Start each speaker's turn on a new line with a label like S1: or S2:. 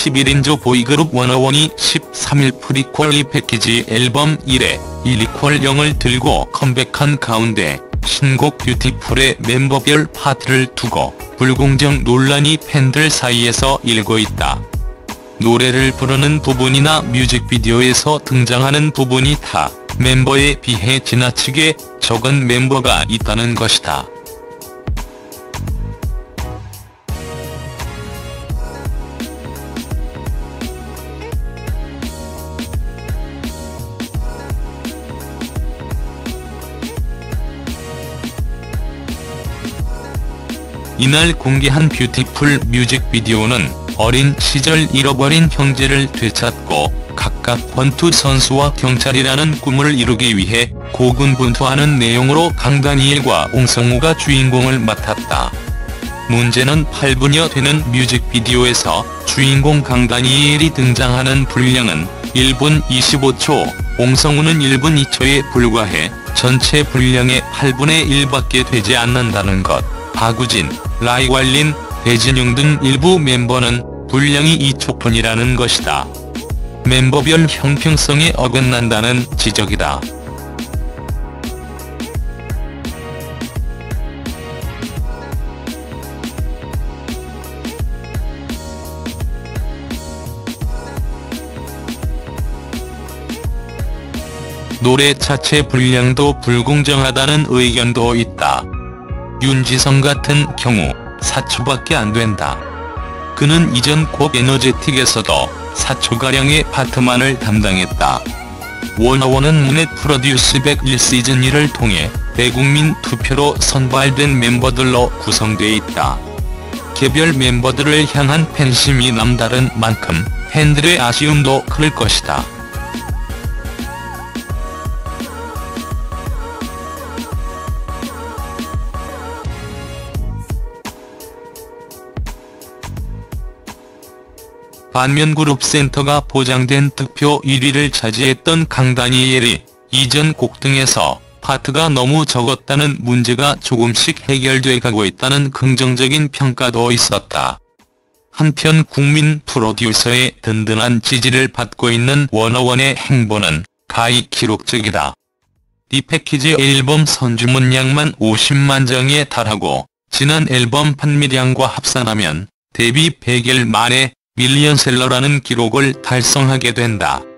S1: 11인조 보이그룹 워너원이 13일 프리퀄리 패키지 앨범 1회 1리퀄0을 들고 컴백한 가운데 신곡 뷰티풀의 멤버별 파트를 두고 불공정 논란이 팬들 사이에서 일고 있다. 노래를 부르는 부분이나 뮤직비디오에서 등장하는 부분이 타 멤버에 비해 지나치게 적은 멤버가 있다는 것이다. 이날 공개한 뷰티풀 뮤직비디오는 어린 시절 잃어버린 형제를 되찾고 각각 권투 선수와 경찰이라는 꿈을 이루기 위해 고군분투하는 내용으로 강다니엘과 옹성우가 주인공을 맡았다. 문제는 8분여 되는 뮤직비디오에서 주인공 강다니엘이 등장하는 분량은 1분 25초, 옹성우는 1분 2초에 불과해 전체 분량의 8분의 1밖에 되지 않는다는 것. 박우진, 라이왈린, 배진용 등 일부 멤버는 분량이 2초뿐이라는 것이다. 멤버별 형평성에 어긋난다는 지적이다. 노래 자체 분량도 불공정하다는 의견도 있다. 윤지성 같은 경우 4초밖에 안 된다. 그는 이전 곡 에너제틱에서도 4초가량의 파트만을 담당했다. 워너원은 문넷 프로듀스 101시즌 1을 통해 대국민 투표로 선발된 멤버들로 구성돼 있다. 개별 멤버들을 향한 팬심이 남다른 만큼 팬들의 아쉬움도 클 것이다. 반면 그룹 센터가 보장된 득표 1위를 차지했던 강다니엘이 이전 곡 등에서 파트가 너무 적었다는 문제가 조금씩 해결돼 가고 있다는 긍정적인 평가도 있었다. 한편 국민 프로듀서의 든든한 지지를 받고 있는 워너원의 행보는 가히 기록적이다. 이 패키지 앨범 선주문량만 50만 장에 달하고 지난 앨범 판매량과 합산하면 데뷔 100일 만에 밀리언셀러라는 기록을 달성하게 된다.